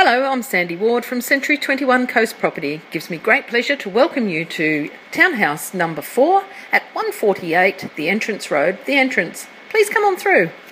Hello, I'm Sandy Ward from Century 21 Coast Property. It gives me great pleasure to welcome you to townhouse number 4 at 148 The Entrance Road, The Entrance. Please come on through.